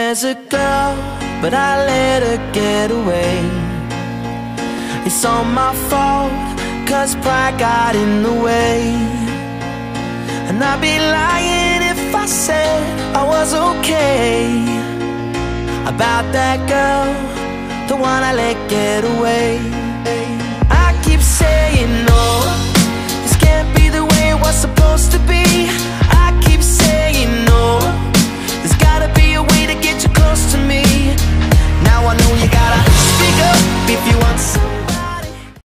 There's a girl, but I let her get away. It's all my fault, cause pride got in the way. And I'd be lying if I said I was okay about that girl, the one I let get away.